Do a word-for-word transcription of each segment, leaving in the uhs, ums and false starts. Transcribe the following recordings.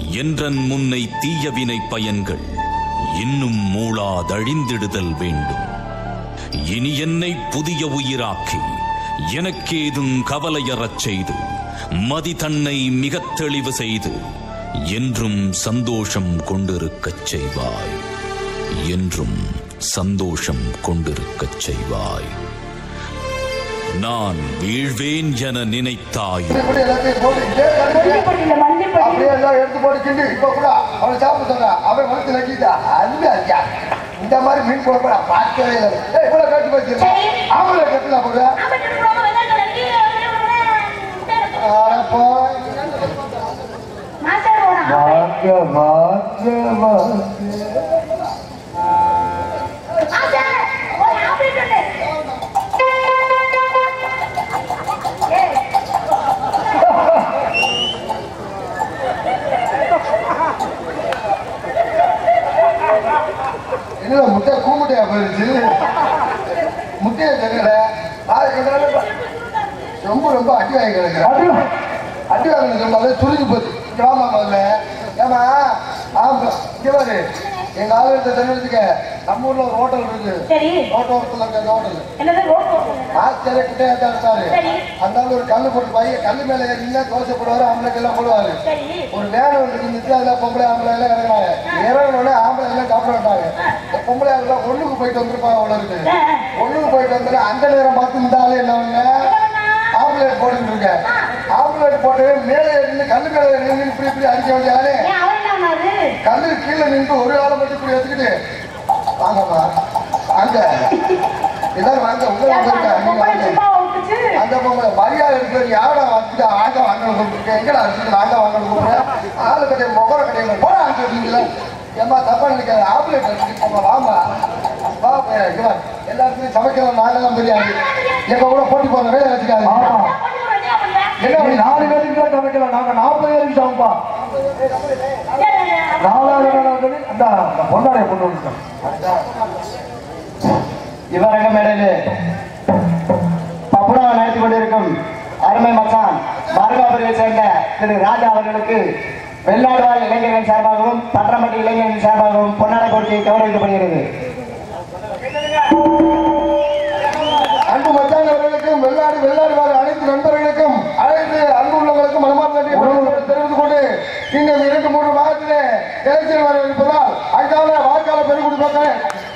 என்றன் முன்னை தீயவினை பயன்கள் இன்னும் மூளாதழிந்திடுதல் வேண்டும். இனி என்னை புதிய உயிராக்கி எனக்கேதும் கவலையறச் செய்து மதி தன்னை மிகத் தெளிவு செய்து என்றும் சந்தோஷம் கொண்டிருக்கச் செய்வாய். என்றும் சந்தோஷம் கொண்டிருக்கச் செய்வாய். நான் வீழ்வேன் என நினைத்தாய். இந்த மாதிரி மீன் குழம்பு பார்க்கவே இல்லை. இவ்வளவு கட்டு போச்சு ஆம்பளை கட்டுல போடுற என்ன முட்டை கூமுட்டையா போயிருச்சு. முட்டையை தெரியல ரொம்ப ரொம்ப அடி வாங்கி கிடக்குற அடி வாங்கின சொன்னாலே சுருங்கி போச்சு. ஆமா முதல்ல ஏமா ஆமா இங்க பாரு எங்க ஆளுகிட்ட தெரிஞ்சுக்க நம்ம ஊர்ல ஒரு ஹோட்டல் இருக்கு. ரோட்டோரத்துல இருக்க ஹோட்டல் ஆச்சரிய கிட்டே இருக்காரு. அந்த ஒரு கல்லு போட்டு பையன் கல்லு மேல ஏறினா தோசை போடுவாரு ஆம்பளைக்கு எல்லாம் போடுவாரு. ஒரு வேலை ஒன்று இருந்துச்சு அதுல பொம்பளை ஆம்பளை எல்லாம் இறங்கினாங்க. இறங்கினோட ஆம்பளை எல்லாம் சாப்பிட மாட்டாங்க. பொம்பளை எல்லாம் ஒண்ணுக்கு போயிட்டு வந்துருப்பாங்க அவ்வளோ இருக்கு. ஒண்ணுக்கு போயிட்டு வந்து அந்த நேரம் பார்த்து இருந்தாலும் என்ன ஆம்புலேட் போட்டுட்டு இருக்க. ஆம்புலேட் போட்டு மேலே இருந்து கல்லு மேலே இருந்து இப்படி இப்படி அடிக்க வேண்டியாலே கல்லு கீழே நின்று ஒரு ஆளை மட்டும் இப்படி வச்சுக்கிட்டு வாங்கம்மா அங்க எல்லாரும் வாங்க உள்ள அந்த பொம்பளை மரியாதை இருக்கிற யாரா வந்துட்டு ஆங்க வாங்கணும் கொடுத்துருக்கேன். எங்கடா வச்சுட்டு ஆங்க வாங்கணும் கொடுக்குறேன். ஆளு கடையை முகர கடையை போட ஆரம்பிச்சிருக்கீங்களா ஏமா தப்பா நினைக்காது. ஆம்புலேட் வச்சுட்டு வாமா வா எல்லாத்துக்கும் சமைக்கிறோம். நாங்கெல்லாம் தெரியாது எங்க கூட போட்டி போன வேலை வச்சுக்காது. என்ன நாலு பேருக்கு தான் சமைக்கலாம். நாங்க நாற்பது பேருக்கு சமைப்பா நாலாவது அந்த பொண்டாடைய கொண்டு வந்துட்டோம். இவரங்க மேடையிலே பப்புடாவை நடத்தி கொண்டிருக்கும் அருமை மச்சான் மருகாபுரியை சேர்ந்த திரு ராஜா அவர்களுக்கு வெள்ளாடுவாழ் இளைஞர்கள் சார்பாகவும் பற்றமட்டி இளைஞர்கள் சார்பாகவும் பொன்னாடை போட்டி கௌரவிக்கப்படுகிறது. அன்பு மச்சான் அவர்களுக்கும் வெள்ளாடு வெள்ளாடுவார் அனைத்து நண்பர்களுக்கும் அனைத்து அன்பு உள்ளவர்களுக்கும் மனமார்ந்த தெரிவித்துக் கொண்டு இன்னும் இரண்டு மூன்று மாதத்திலே எலெக்ஷன் வர இருப்பதால் அங்கால வாக்காள பெருங்குடி மக்கள்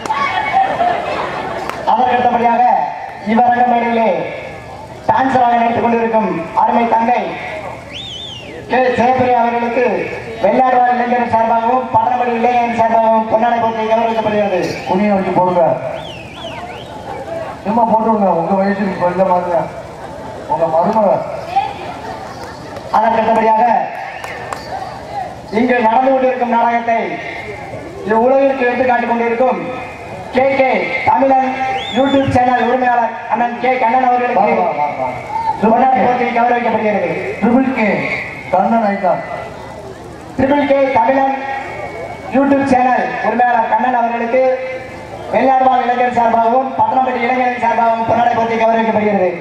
அதற்கடுத்தபடியாக இவரங்க மேடையிலே டான்சராக நடித்துக் கொண்டிருக்கும் அருமை தங்கை கே ஜெயபிரியா அவர்களுக்கு வெள்ளாடுவார் இளைஞர்கள் சார்பாகவும் பட்டணப்படி இளைஞர்கள் சார்பாகவும் பொன்னாடை போட்டி கௌரவிக்கப்படுகிறது. குனியை வச்சு போடுங்க சும்மா போட்டுவிடுங்க உங்க வயசுக்கு சொல்ல மாதிரி உங்க மருமக. அதற்கடுத்தபடியாக இங்கு நடந்து கொண்டிருக்கும் நாடகத்தை உலகிற்கு எடுத்துக்காட்டிக் கொண்டிருக்கும் K K Tamilan YouTube channel உரிமையாளர் அண்ணன் கே கண்ணன் அவர்களுக்கு பொன்னாடை போட்டி கௌரவிக்கப்படுகிறது. ட்ரிபிள் கே கண்ணன் ஐட்டான் triple K Tamilan YouTube channel உரிமையாளர் கண்ணன் அவர்களுக்கு வெள்ளாடுவாழ் இளைஞர் சார்பாகவும் பட்டணப்பட்டி இளைஞர்கள் சார்பாகவும் பொன்னாடை போட்டி கௌரவிக்கப்படுகிறது.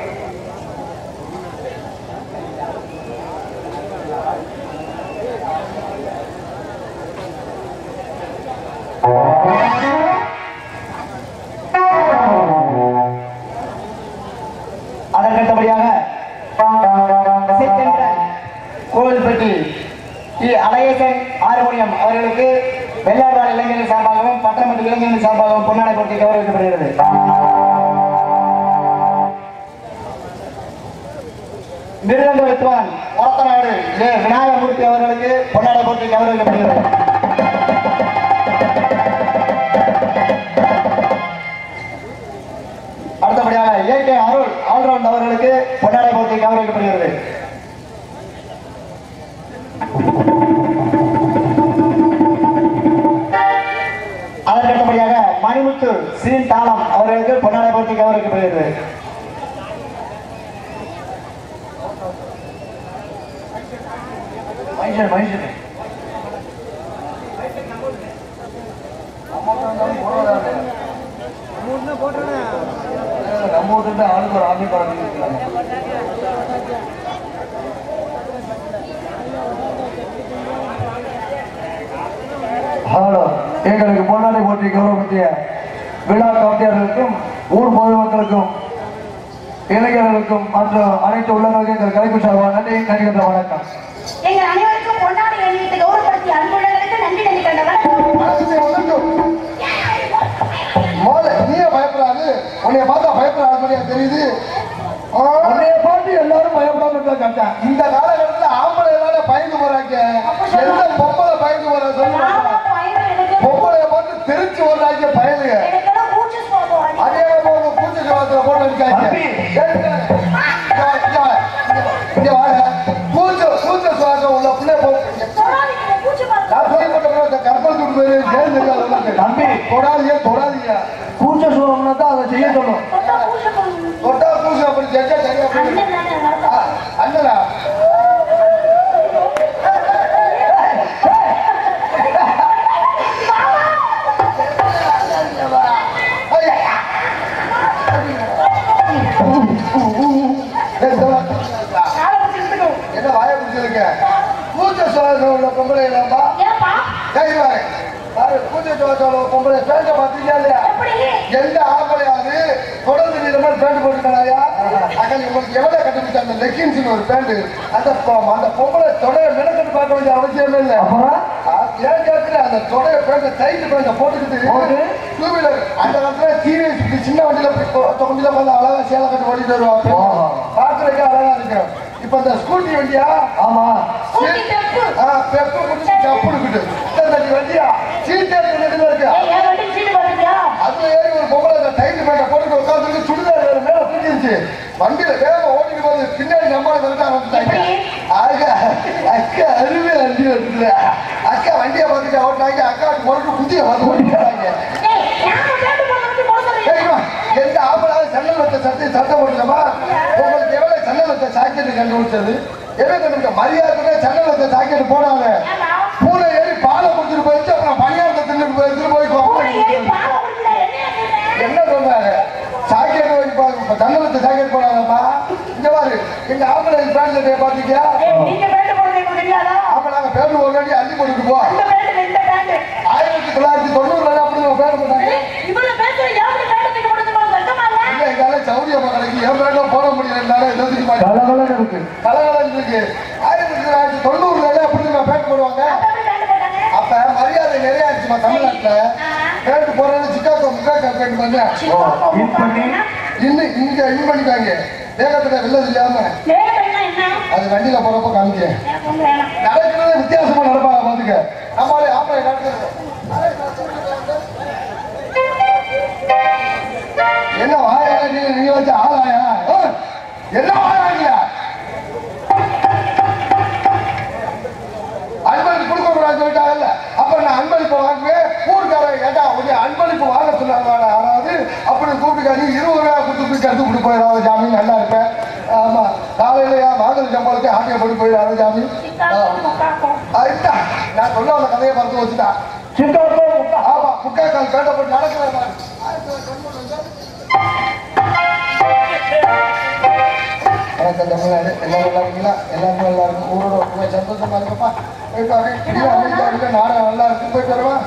அதற்கடுத்தபடியாக கோவில்பட்டி டி அழகேசன் ஆறுமணியம் அவர்களுக்கு வெள்ளாடுவாழ் இளைஞர்கள் சார்பாகவும் பட்டணப்பட்டி இளைஞர்கள் சார்பாகவும் பொன்னாடை போட்டி கௌரவிக்கப்படுகிறது. மிருதங்க வித்வான் ஓத்தநாடு ஏ விநாயகமூர்த்தி அவர்களுக்கு பொன்னாடை போட்டி கௌரவிக்கப்படுகிறது. அடுத்தபடியாக ஏ கே அருள் ஆல்ரவுண்ட் அவர்களுக்கு பொன்னாடை போட்டி கௌரவிக்கப்படுகிறது. அதற்கடுத்தபடியாக மணிமுத்து சீன் தாளம் அவர்களுக்கு பொன்னாடை போட்டி கௌரவிக்கப்படுகிறது. மனுஷன் மனுஷன் நம்ம வீட்டு ஆளுக்கு ஒரு ஆமி படம் இருக்கலாம். ஹலோ எங்களுக்கு பொன்னாடி போட்டி கௌரவத்திய விழா கமிட்டியாளர்களுக்கும் ஊர் பொதுமக்களுக்கும் இளைஞர்களுக்கும் மற்றும் அனைத்து உள்ளவர்களுக்கும் எங்கள் கலைப்பு சார்பாக நன்றி நன்றி வணக்கம். எங்கள் அனைவருக்கும் பொன்னாடி வெளியிட்டு கௌரவப்படுத்திய அன்புள்ளவர்களுக்கு நன்றி நன்றி கண்டவன். நீயே பயப்படாது, உன்னைய பார்த்தா பயப்படாத மாதிரியா தெரியுது. உன்னைய பார்த்து எல்லாரும் பயப்படாம கட்டேன். இந்த காலகட்டத்தில் ஆம்பளை எல்லாரும் பயந்து போறாங்க. எந்த பொம்பளை பயந்து போற சொல்லுங்க. பொம்பளைய பார்த்து தெரிச்சு வர்றாங்க பயலுங்க. அதே போல பூச்சி சுவாசத்துல போட்டு இருக்காங்க. இங்க வாங்க, பூச்ச பூச்ச சுவாசம் உள்ள பிள்ளை நான் சொல்லி போட்ட கற்பல் துட்டு போய் சேர்ந்து தம்பி தொடாதீங்க தொடாதீங்க. பூச்ச சுவாசம்னா தான் அதை செய்ய சொல்லும். தொட்டா பூசை அப்படி செஞ்சா சரியா அண்ணனா என்ன வாய பிடிச்சிருக்க? பூச்ச சுவாசம் உள்ள பொம்பளை இல்லப்பா பூச்ச சுவாசம் உள்ள பொம்பளை பேண்ட பாத்தீங்க இல்லையா? எந்த ஆம்பளையாவது தொடர்ந்து நீ மாதிரி பேண்ட் போட்டுக்கலாயா? அங்க உங்களுக்கு எவ்வளவு கண்டுபிடிச்ச அந்த லெக்கின்ஸ் ஒரு பேண்ட் அந்த அந்த பொம்பளை தொடைய மெனக்கட்டு பார்க்க வேண்டிய அவசியமே இல்லை. ஏன் கேட்குற அந்த தொடைய பேண்ட டைட்டு பேண்ட போட்டுக்கிட்டு டூ வீலர் அந்த காலத்துல சீரியஸ் சின்ன வண்டியில தொகுதியில வந்து அழகா சேலை கட்டு ஓடிட்டு வருவாங்க. பாக்குறதுக்கு அழகா இருக்கு. இப்ப இந்த ஸ்கூட்டி வண்டியா? ஆமா பெப்பு முடிச்சு சப்புடுக்கிட்டு வண்டியா சீட்டே இருக்கு. அதுல ஏறி ஒரு பொம்பளை டைட்டு பேண்ட போட்டுட்டு உட்காந்து சுடுதார் மேல தூக்கிடுச்சு. வண்டியில வேகமா ஓடிட்டு போது பின்னாடி நம்மளை கரெக்டா வந்துட்டாங்க. அக்கா அக்கா அருமை வண்டி வந்துட்டு அக்கா வண்டியை பார்த்துட்டு ஓட்டினாங்க. அக்கா முறைக்கு குத்திய பார்த்து ஓடிட்டாங்க. எந்த ஆம்பளாவது சன்னல் வச்ச சட்டை சட்டை போட்டுக்கமா? உங்களுக்கு எவ்வளவு சன்னல் வச்ச சாக்கெட்டு கண்டுபிடிச்சது? எவ்வளவு கண்டுபிடிச்ச மரியாதை சன்னல் வச்ச சாக்கெட்டு போனாங்க. பூனை ஏறி பாலை குடிச்சிட்டு போயிடுச்சு. அப்புறம் பணியாரத்தை தின்னுட்டு போயிட்டு போய் என்ன சொல்றாங்க? சாக்கெட் சன்னல் வச்ச சாக்கெட் போனாங்கப்பா. இங்க பாரு எங்க ஆம்பளை பேண்ட் சட்டையை பாத்தீங்களா? அப்ப நாங்க பேண்ட் ஒரு வாட்டி அள்ளி போட்டுட்டு போ. ஆயிரத்தி தொள்ளாயிரத்தி தொண்ணூறுல அப்படி பேண்ட் போட்டாங்க. சௌரியமா கிடைக்கு என் பேரும் போட முடியல இருக்கு. கலகலன்னு இருக்கு. ஆயிரத்தி தொள்ளாயிரத்தி தொண்ணூறுல அப்படி பேண்ட் போடுவாங்க. அப்ப மரியாதை நிறைய ஆச்சுமா தமிழ்நாட்டுல. பேண்ட் போறது சிக்காகோ முக்காக்கா பேண்ட் பண்ண இன்னும் இங்க இன் பண்ணிக்காங்க. வேகத்துல வெளில தெரியாம அது வண்டியில போறப்ப காமிக்க நடக்கிறது வித்தியாசமா நடப்பாங்க. பாத்துக்க நம்மளே ஆம்பளை நடக்கிறது என்ன வாயா நீங்க வச்ச ஆளாயா? என்ன வாயாங்க? அன்பளிப்பு கொடுக்க கூடாது சொல்லிட்டாங்கல்ல. அப்ப நான் அன்பளிப்பு வாங்குவேன். ஊருக்காரன் கேட்டா உடனே அன்பளிப்பு வாங்க சொன்னாங்க. யாராவது அப்படி கூப்பிட்டுக்காது இருபது ரூபாய் கொடுத்து கருத்து கொடுத்து போயிடாத ஜாமி நல்லா இருப்பேன். ஆமா காலையிலயா வாங்கல் சம்பளத்தை ஆட்டிய போட்டு போயிடாத ஜாமி. நான் சொல்ல அந்த கதையை மறந்து வச்சுட்டான். ஆமா முக்காக்கால் பேட்டை போட்டு நடக்கிறேன். வணக்கம் தமிழ்நாடு. எல்லாரும் நல்லா இருக்கீங்களா? எல்லாருமே நல்லா இருக்கும். ஊரோட ஒற்றுமை சந்தோஷமா இருக்கப்பா. போயிட்டு வரேன். நாடகம் நல்லா இருக்கு. போயிட்டு வருவா.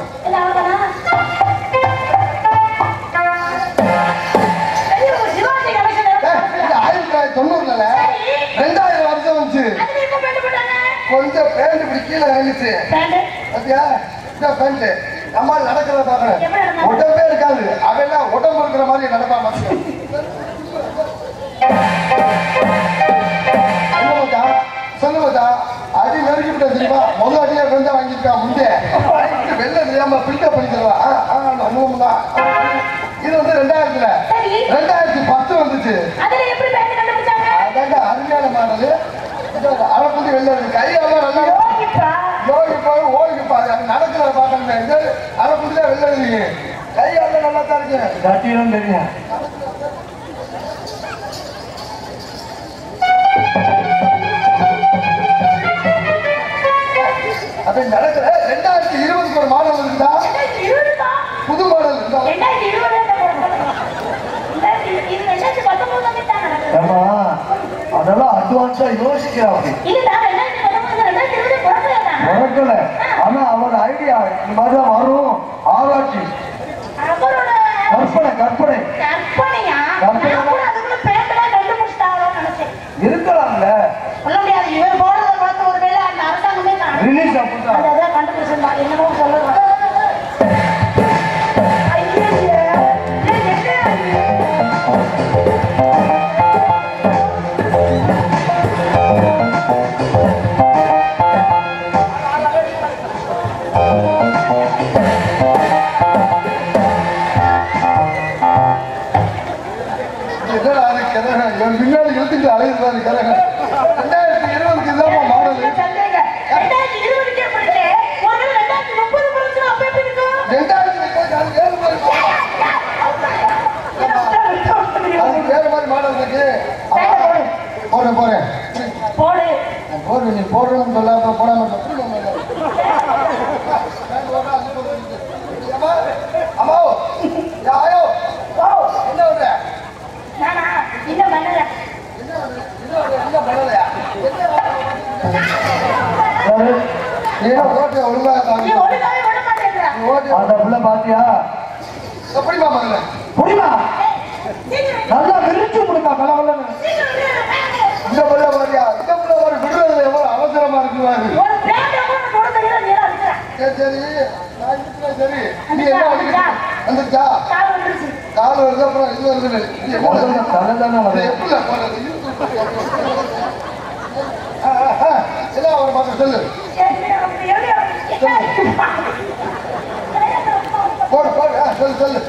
ஆயிரத்தி தொள்ளாயிரத்தி தொண்ணூறுல ரெண்டாயிரம் வருஷம் வந்துச்சு. கொஞ்சம் பேண்ட் இப்படி கீழே இறங்கிச்சு. பாத்தியா பேண்ட் நம்ம நடக்கிறத பாக்கணும். உடம்பே இருக்காது. அவெல்லாம் உடம்பு இருக்கிற மாதிரி நடப்பா. சொல்லு மச்சா அடி நெருக்கிவிட்ட தெரியுமா? முதல் அடியா வெந்தா வாங்கியிருக்கா முந்தே வெள்ள தெரியாம பில்டப் பண்ணிக்கிறவா. இது வந்து ரெண்டாயிரத்துல ரெண்டாயிரத்தி பத்து வந்துச்சு. அதாங்க அருமையான மாடல். அரைப்புள்ளி வெள்ள இருக்கு. கையெல்லாம் நல்லா யோகி போய் ஓடிக்கு பாரு. நடக்கிறத பாக்கணும். அரைப்புள்ளி வெள்ள இருக்கு. கையெல்லாம் நல்லா தான் இருக்கு. கட்டியும் தெரியும். அப்படி நடக்கிற ரெண்டாயிரத்தி இருபதுக்கு ஒரு மாடல் இருக்குதா? புது மாடல் இருந்தா அதெல்லாம் அட்வான்ஸா யோசிக்கிறாங்க. ஆனா அவரோட ஐடியா இந்த மாதிரிதான் வரும். ஆராய்ச்சி அவரோட கற்பனை கற்பனை கற்பனையா? கற்பனை. நான் கூட அதுக்குள்ள பேண்டெல்லாம் கண்டுபிடிச்சிட்டாங்களோன்னு நினைச்சேன். இருக்கலாம்ல. சொல்ல முடியாது. இவர் போடுறத பார்த்து ஒருவேளை அந்த அரசாங்கமே காணும். ரிலீஸ் அப்படிதான் அது அதான் கண்டுபிடிச்சிருந்தா என்னமோ சொல்லுவாங்க. பின்னாடி இழுத்துட்டு அலையுது கரக. ரெண்டாயிரத்தி இருபதுக்கு இதான் மாடல். ரெண்டாயிரத்தி இருபதுக்கே படிச்சு ஒரு ரெண்டாயிரத்தி முப்பது படிச்சு அப்ப எப்படி இருக்கும்? ரெண்டாயிரத்தி ஏழு மாதிரி அதுக்கு வேற மாதிரி மாடல் இருக்கு. போறேன் போறேன் போடு போடு நீ போடுறோம்னு சொல்ல அப்புறம் போடாம அம்மா யாயோ என்ன விடுற நானா இன்னும் பண்ணல. என்ன பண்ணலையா ஓட்டு ஒழுங்காக நீ ஒழுங்காவே விட மாட்டேங்கிற. அந்த பிள்ளை பாத்தியா எப்படிமா பண்ணல புரியுமா நல்லா விரிச்சு முடியுமா பல இந்த பிள்ளை பாத்தியா இந்த பிள்ளை ஒரு விடுறது எவ்வளவு அவசரமா இருக்குவாரு. ஒரு பேட்டை கூட போட தெரியல நீ அடிக்கிற. சரி சரி நான் இருக்கிறேன். சரி நீ என்ன அடிக்கிற வந்துச்சா கால் வந்துருச்சு. கால் வருது அப்புறம் இது வருது. இது என்ன சொல்ற தலைதானே வருது. எப்படி போறது எல்லாம் அவரை பார்த்து சொல்லு. போடு போடு சொல்லு சொல்லு.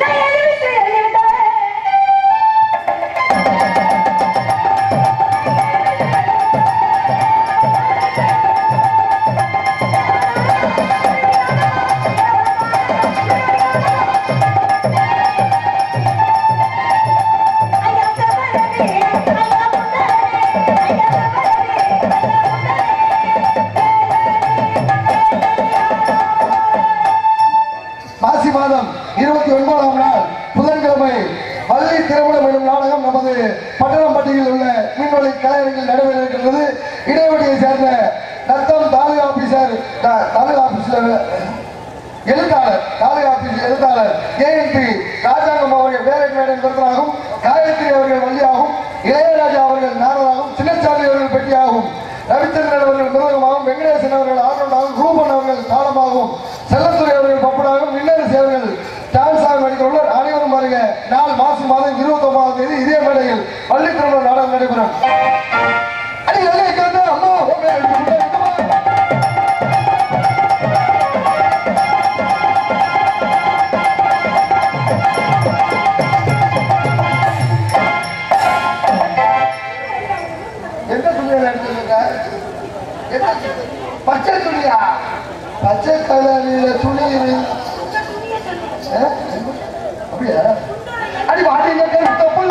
மாசி மாதம் இருபத்தி ஒன்பதாம் நாள் புதன்கிழமை பள்ளி திருமணம் எனும் நாடகம் நமது பட்டணம்பட்டியில் உள்ள மீன்வழி கலையரங்கில் நடைபெற இருக்கின்றது. இடைவெளியை சேர்ந்த நத்தம் தாலுகா ஆபீசர் தாலுகா ஆபீஸ்ல எழுத்தாளர் தாலுகா ஆபீஸ் எழுத்தாளர் ஏஎன்பி ராஜாங்கம் அவர்கள் வேலை மேடம் கருத்தராகும், காயத்ரி அவர்கள் வள்ளியாகும், இளையராஜா அவர்கள் நாரதாகும், சின்னசாமி அவர்கள் பெட்டியாகும், ரவிச்சந்திரன் அவர்கள் மிருதமாகவும், வெங்கடேசன் அவர்கள் ஆனந்தாகவும், ரூபன் அவர்கள் தாளமாகவும், செல்லத்துறை அவர்கள் பப்படாகவும், இன்னரசி அவர்கள் டான்ஸாக நடித்துள்ளனர். அனைவரும் வருக. நாள் மாசி மாதம் இருபத்தி ஒன்பதாம் தேதி இதே மேடையில் பள்ளி திருமண நாடகம் நடைபெறும். அடி நல்ல அம்மா என்ன துணியா நடிச்சிருக்க? பச்சை துணியா? பச்சை கலரில துணி அப்படியா? அடி வாடி தப்பு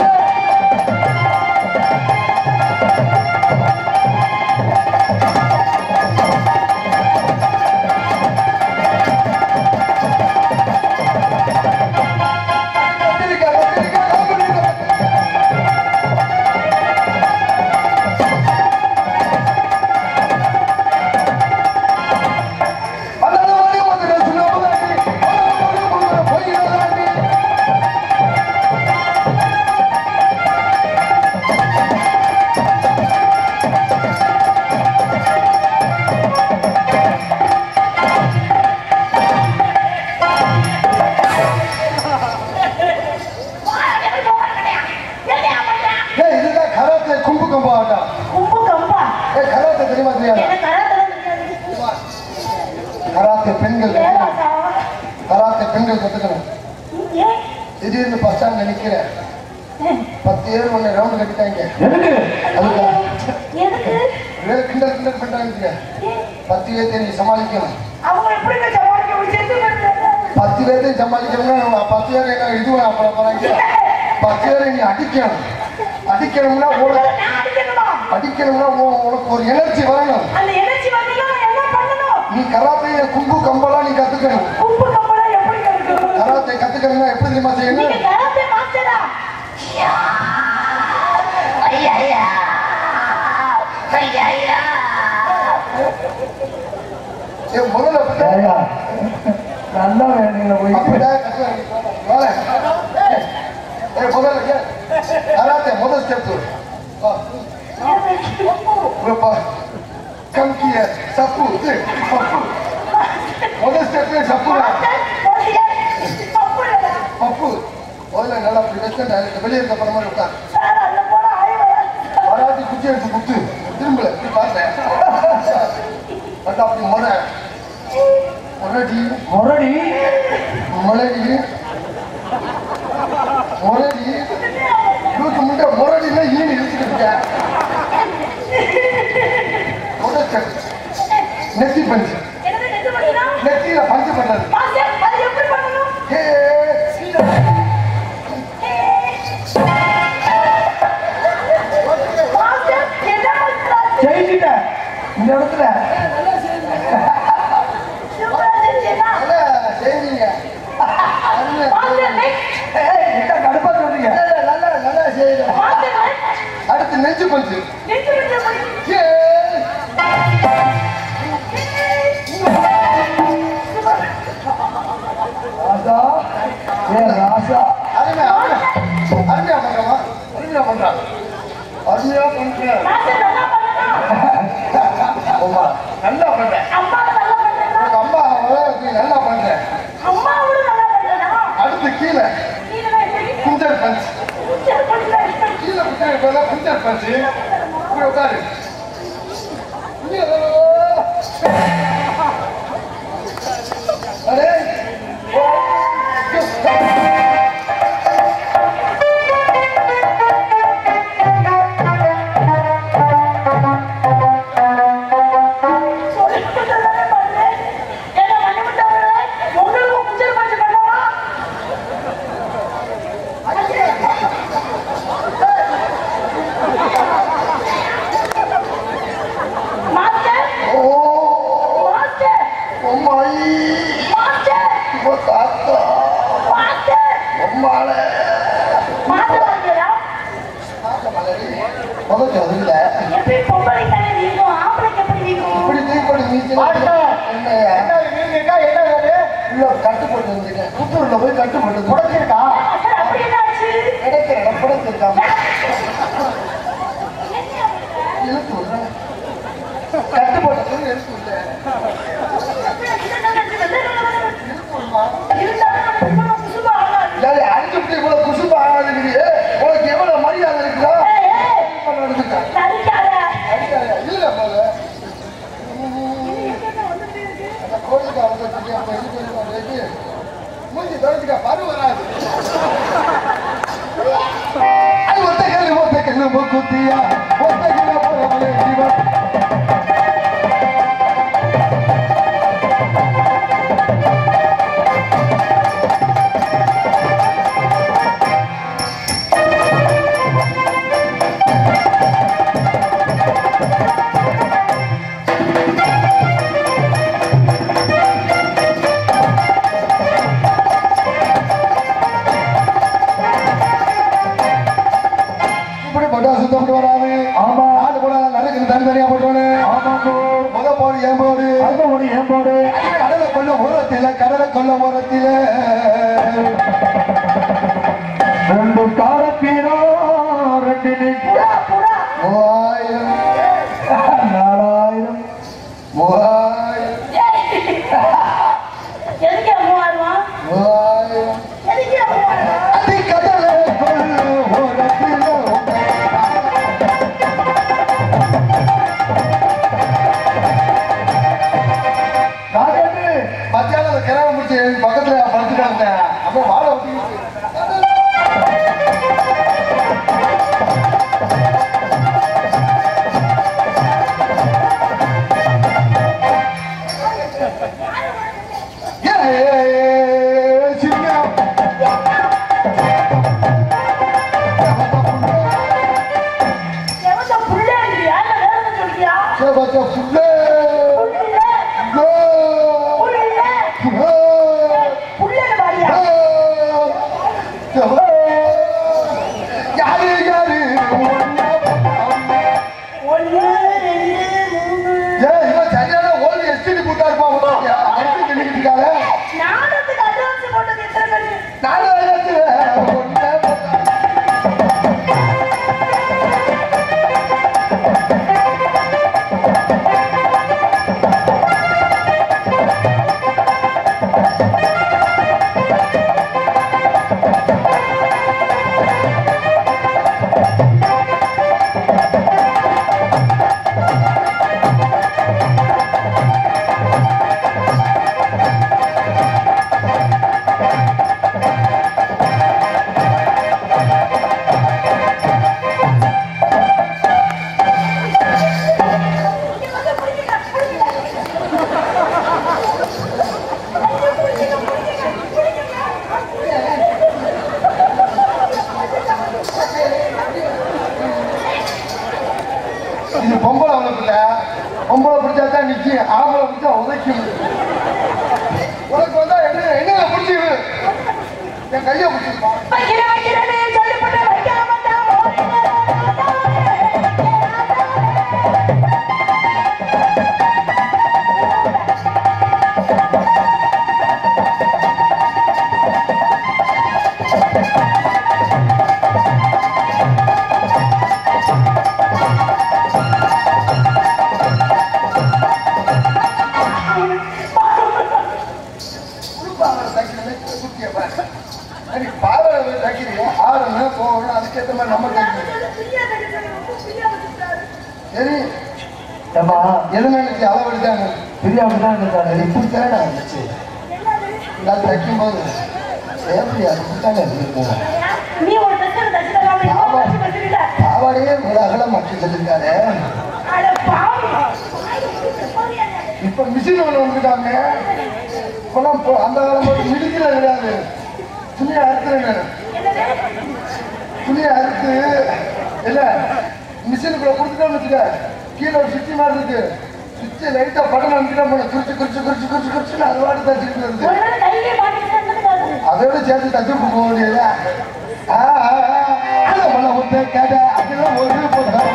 கராத்தே பெண்கள் கராத்தே பெண்கள் கத்துக்கணும். திடீர்னு பஸ் ஸ்டாண்ட்ல நிக்கிறேன், பத்து பேர் ஒண்ணு ரவுண்ட் கட்டிட்டாங்க. கிண்டல் கிண்டல் பண்றாங்க. பத்து பேர்த்தை நீ சமாளிக்கணும். பத்து பேர்த்தையும் சமாளிக்கணும்னா பத்து பேர் என்ன இது போறாங்க. பத்து பேரை நீ அடிக்கணும். அடிக்கணும்னா அடிக்கணும்னா உனக்கு ஒரு எனர்ஜி வரணும். நீ கராத்தே கும்பு கம்பெல்லாம் நீ கத்துக்கணும். கராத்தே கத்துக்கணும்னா எப்படி தெரியுமா செய்யணும்? என் முதல்ல ஐயா, நல்லா வேணுங்களா போய் அப்படிதான் கட்டுவாங்க. ஏ முதல்ல கராத்தே முதல் ஸ்டெப் கம்கிய சப்பு பப்பு முதல் ஸ்டெப் சப்பு பப்பு முதல்ல நல்லா அப்படி வச்சு வெளியே இருக்க படம் மாதிரி உட்கார் வராட்டி குச்சி எடுத்து குத்து திரும்பல இப்படி பார்த்தேன் நல்லா அப்படி முறை முரடி முரடி முரடி முரடி லூசு முட்டை முரடினா ஈனி இழுத்துக்கிட்டு நெத்தி பஞ்சு நெத்தியில பஞ்சு பண்றது ஜெயிச்சிட்டேன் இந்த இடத்துல செய்வீங்க கடுப்பா சொல்றீங்க. நல்லா நல்லா செய்யுங்க. அடுத்து நெஞ்சு பஞ்சு ராசா ஏ ராசா அருமையா அருமையா பண்றமா அருமையா பண்றா அருமையா பண்றேன் நல்லா பண்றேன் அம்மா நல்லா பண்றேன் அடுத்து கீழே குஞ்சர் பஞ்ச் கீழே குஞ்சர் குஞ்சர் பஞ்சு இப்படி உட்காரு அரே கட்டுப்பட்டு வந்துட்டேன் புத்தூர்ல போய் கட்டுப்பட்டு புடச்சிருக்கா கிடைக்கிறேன் புடச்சிருக்காம இழுத்து விடுறேன் கட்டுப்பட்டு எடுத்து விட்டேன் அஞ்சு மணி இவ்வளவு குசும்பு ஆகாது உனக்கு எவ்வளவு மரியாதை இருக்குதா இல்ல போல அந்த கோயிலுக்கு அவங்க மூஞ்சி தொடச்சுக்கா பரு வராது அது ஒத்த கல்லு ஒத்த கல்லு குத்தியா ஒத்த கல்லு போறவளே ஜீவன் தனித்தனியா போட்டோன்னு முத போடு ஏன் போடு அந்த போடு ஏன் போடு கடலை கொல்ல ஓரத்தில கடலை கொல்ல ஓரத்தில ரெண்டு காலப்பீரோ ரெண்டு மூவாயிரம் நாலாயிரம் மூவாயிரம் மூவாயிரம் அதி கடலை கொல்ல ஓரத்தில மத்தியானம் கிராமம் முடிச்சு பக்கத்துல படுத்துட்டாங்க அப்போ வாழை ஊட்டி சரியான ஓல்டு எஸ்டிடி கூட்டா இருப்பான் என் கையை பிடிச்சிருப்பா வைக்கிற வைக்கிறேன்னு சொல்லிப்பட்டு வைக்காம தான் போறீங்க. அதுக்கேற்ற மாதிரி நம்ம சரி எது நினைச்சு அளவெடுத்தாங்க பெரிய அப்படிதான் இருந்துச்சாங்க இப்படி தேடா இருந்துச்சு எல்லாரும் தைக்கும் போது எப்படி அது இப்படித்தாங்க இருந்துருக்கோம் நீ ஒரு பிரச்சனை தச்சுட்டா பாவாடையே ஒரு அகலம் மாற்றி சொல்லிருக்காரு இப்ப மிஷின் ஒண்ணு வந்துட்டாங்க இப்பெல்லாம் அந்த காலம் போட்டு மிடிக்கல கிடையாது துணியை அறுத்துறேன் துணியை அறுத்து இல்ல மிஷினுக்குள்ள கொடுத்துட்டோம்னு வச்சுக்க கீழே ஒரு சுத்தி மாதிரி இருக்கு சுத்தி லைட்டா படம் வந்துட்டா போன குறிச்சு குறிச்சு குறிச்சு குறிச்சு குறிச்சு அது வாடி தச்சுட்டு வருது அதோட சேர்த்து தச்சு போக முடியல கேட்ட அதெல்லாம் ஒரு போட்டோம்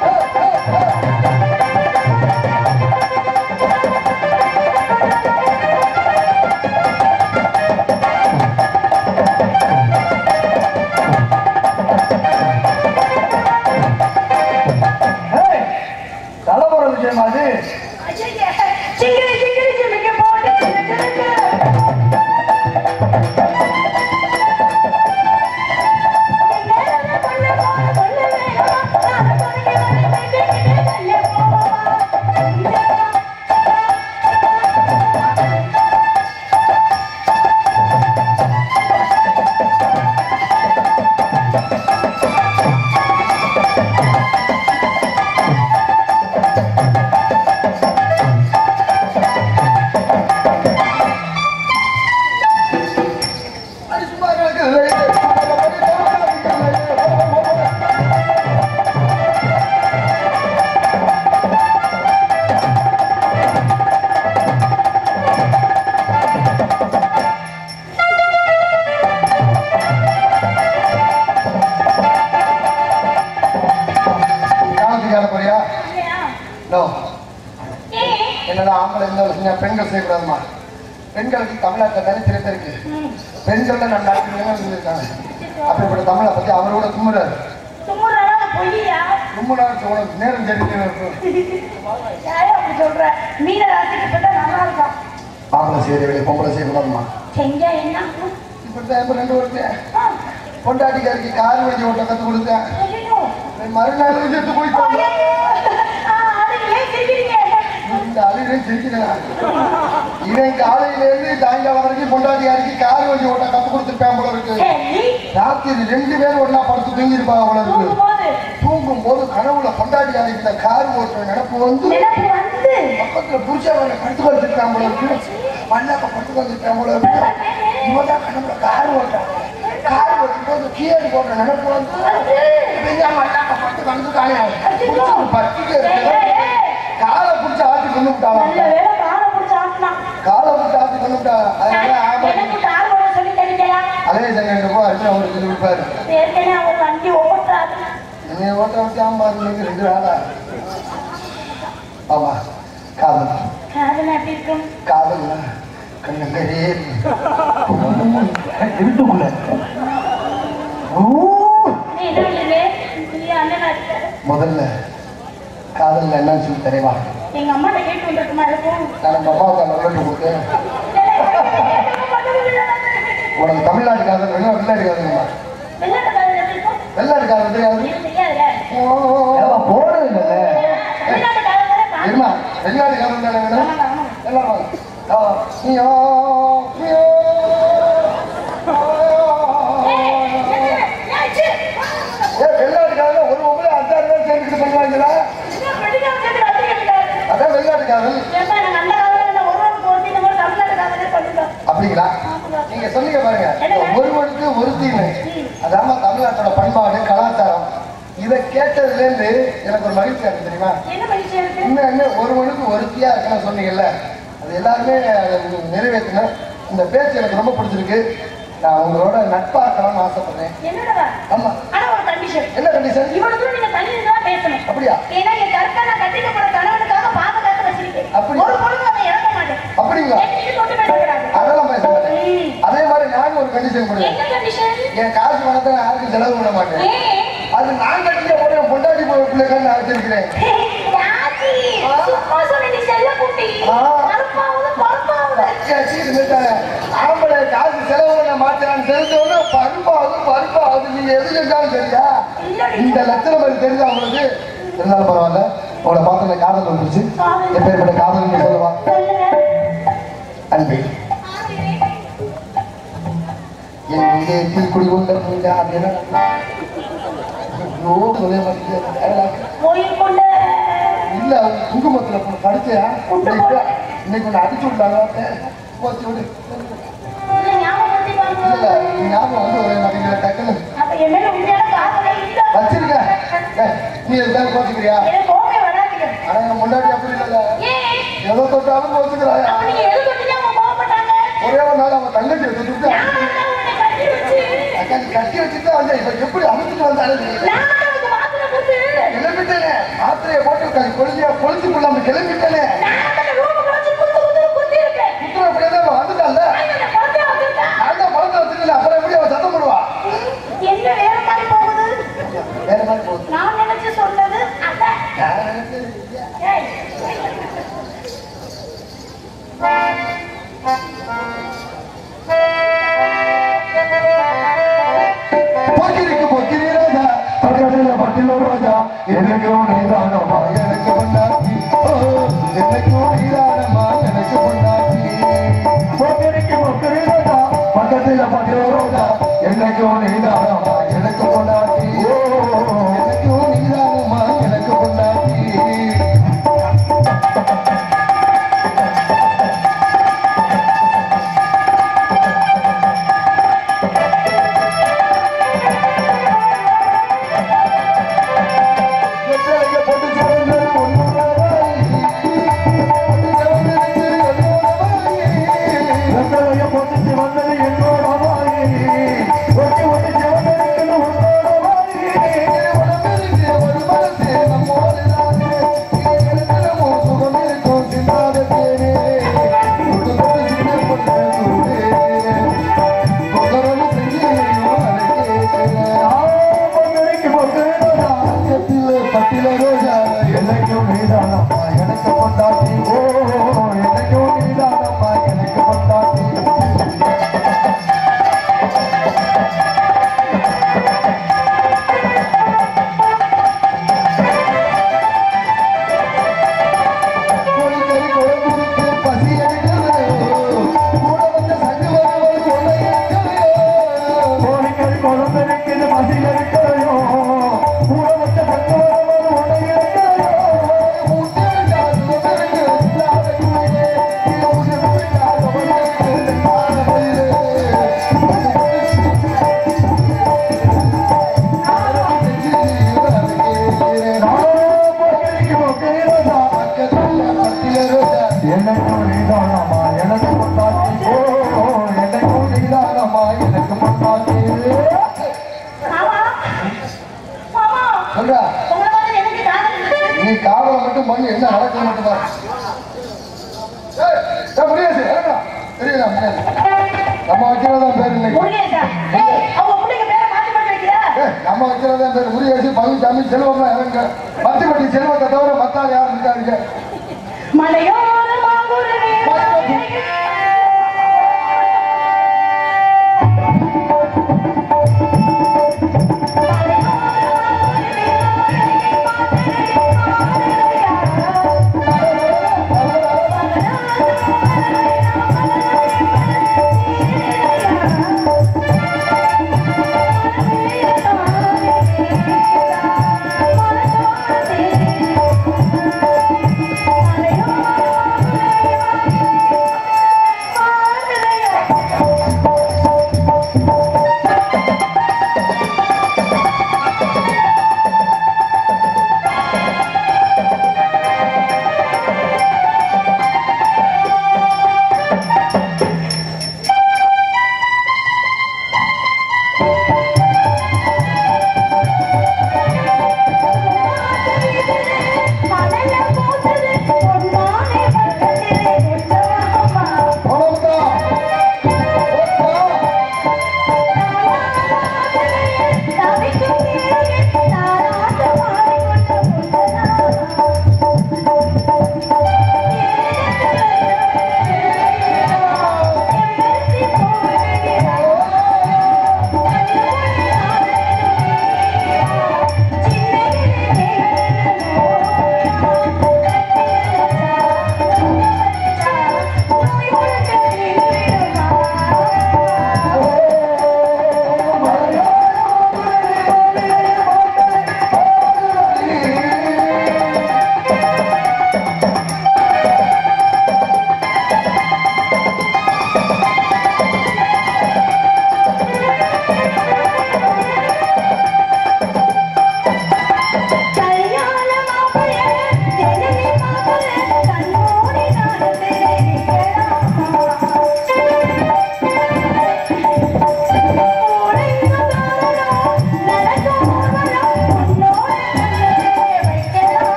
பெண்கள் செய்யக்கூடாதுமா பெண்களுக்கு தமிழ்நாட்டில் நிறைய திறத்த இருக்கு பெண்கள் நம்ம நாட்டுக்கு இருக்காங்க அப்படிப்பட்ட தமிழை பத்தி அவரோட கும்புறாரு நேரம் ஆம்பளை செய்யற பொம்பளை செய்யக்கூடாதுமா இப்படிதான் ரெண்டு வருஷம் பொண்டாட்டிக்காருக்கு கார் வண்டி ஓட்ட கத்து கொடுத்தேன் மறுநாள் எடுத்து போயிட்டு இவன் காலையில இருந்து சாயங்காலம் வரைக்கும் பொண்டாட்டியாருக்கு கார் வண்டி ஓட்ட கத்து கொடுத்துருப்பேன் போல இருக்கு ராத்திரி ரெண்டு பேரும் ஒன்னா படுத்து தூங்கி இருப்பாங்க போல இருக்கு தூங்கும் போது கனவுல பொண்டாட்டியாருக்கு கார் ஓட்டுற நினப்பு வந்து பக்கத்துல புருஷன் படுத்து வந்துருக்கான் போல இருக்கு மண்ணாக்க படுத்து வந்துருக்கான் போல இருக்கு இவன் தான் கனவுல கார் ஓட்டான் கார் ஓட்டும் போது கீழே போடுற நினப்பு வந்து மண்ணாக்க படுத்து வந்துருக்காங்க பத்துக்கு காலை பிடிச்சி ஆட்டி கொண்டு விட்டாலும் காலை பிடிச்சி ஆட்டி கொண்டு விட்டா அதே செகண்ட் போ அடிச்சு அவருக்கு சொல்லி விட்டாரு நீ ஓட்ட வச்சு ஆமா நீங்க ரெண்டு நாளா ஆமா காதல் காதல் கண்ணங்கரே இருட்டுக்குள்ள முதல்ல காதல் என்னன்னு சொல்லி தெரியுமா எங்க அம்மா கேட்டு வந்துருக்குமா இருக்கும் நான் அம்மாவுக்கு நல்லட்டு கொடுத்தேன் உனக்கு தமிழ்நாட்டு காதல் வேணும் வெளிநாட்டு காதலுமா வெளிநாட்டு காதல் தெரியாது போனது இல்ல வெளிநாட்டு காதல் தானே வேணும் எல்லாம் வெளிநாட்டு காதல் ஒரு ஒவ்வொரு அஞ்சாறு பேர் சேர்ந்துக்கிட்டு பண்ணுவாங்களா அதான் வெளிநாட்டு காதல் அப்படிங்களா நீங்க சொல்லுங்க பாருங்க ஒருவனுக்கு ஒருத்தின்னு அதாம தமிழ்நாட்டோட பண்பாடு கலாச்சாரம் இதை கேட்டதுல இருந்து எனக்கு ஒரு மகிழ்ச்சியா இருக்கு தெரியுமா இன்னும் ஒருவனுக்கு ஒருத்தியா இருக்கணும் சொன்னீங்கல்ல அது எல்லாருமே நிறைவேற்றணும் இந்த பேச்சு எனக்கு ரொம்ப பிடிச்சிருக்கு நான் உங்களோட நட்பா இருக்கலாம்னு ஆசைப்படுறேன். என்னடா? ஆமா. ஆனா ஒரு கண்டிஷன். என்ன கண்டிஷன்? இவ்வளவு தூரம் நீங்க தள்ளி நின்னா பேசணும். அப்படியா? ஏன்னா என் கற்பனை நான் கட்டிக்க போற கணவனுக்காக பாதுகாத்து வச்சிருக்கேன். அப்படி? ஒரு பொழுது அதை இழக்க மாட்டேன். அப்படிங்களா? நீங்க தொட்டு பேசக்கூடாது. அதெல்லாம் பேச மாட்டேன். அதே மாதிரி நானும் ஒரு கண்டிஷன் போடுவேன். என்ன கண்டிஷன்? என் காசு பணத்தை யாருக்கும் செலவு பண்ண மாட்டேன். ஏன்? அது நான் கட்டிக்க போற பொண்டாட்டி போற பிள்ளைகள் நான் வச்சிருக்கிறேன். ராஜி, சும்மா சொல்லி நீ செல்ல குட்டி. கருப்பாவது பருப்பாவது. ஆம்பளை காசு செலவு பண்ண மாட்டேன்னு தெரிஞ்சவொன்னு பருப்பாவது பருப்பாவது நீங்க எது செஞ்சாலும் சரியா? இந்த லட்சணம் மாதிரி தெரிஞ்சா உங்களுக்கு இருந்தாலும் பரவாயில்ல. உங்களை பார்த்து காதல் வந்துருச்சு. எப்பேற்பட்ட காதல் நீங்க சொல்லுவா? அன்பே என் இதயத்தில் குடிகொண்ட புரிஞ்சா அப்படின்னா சொல்ல மாட்டேங்க. இல்ல குங்குமத்துல படிச்சியா இன்னைக்கு ஒண்ணு அடிச்சு விடலாங்க போச்சு விடு. இல்ல ஞாபகம் வந்து ஒரே மாட்டேங்கிற டக்குன்னு வச்சிருக்க. நீ எதாவது கோச்சுக்கிறியா? ஆனா என் முன்னாடி அப்படி இல்ல. எதை தொட்டாலும் கோச்சுக்கிறாயா? ஒரே ஒரு நாள் அவன் தங்கச்சி வச்சுட்டு கட்டி வச்சுட்டு வந்து இப்ப எப்படி அமைச்சுட்டு வந்தாலும் கிளம்பிட்டேனே. மாத்திரையை போட்டு கொழுந்தியா கொளுத்து கொள்ளாம கிளம்பிட்டேனே. குத்துறப்படியே வந்துட்டான்ல. நான் தான் பழத்தை வச்சுக்கல. அப்புறம் எப்படி அவன் சத்தம் போடுவா? என்ன வேற மாதிரி போகுது? வேற மாதிரி போகுது. நான் நினைச்சு சொன்னது அதான். பொக்கிரிக்கு பொக்கிரி ராஜா பக்கத்துல பட்டில ராஜா எனக்கும் நீதானமா எனக்கு பொண்டாட்டி. எனக்கும் நீதானமா எனக்கு பொண்டாட்டி. பொக்கிரிக்கு பொக்கிரி ராஜா பக்கத்துல பட்டில ராஜா எனக்கும் நீதானமா எனக்கு பொண்டாட்டி. எனக்கும் நீதானமா எனக்கு பொண்டாட்டி. நீ காவலை மட்டும் பண்ணி என்ன நடக்க மட்டும் பாரு. முடியாது தெரியுதா? நம்ம வைக்கிறதா பேர் இன்னைக்கு நம்ம வைக்கிறதா பேர் முருகேசி பழனிசாமி செல்வம்லாம் இறங்க. பத்திப்பட்டி செல்வத்தை தவிர மத்தால் யாரும் இருக்காருங்க. Hallelujah.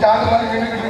ஸ்டாண்ட் மாதிரி நின்றுக்கிட்டு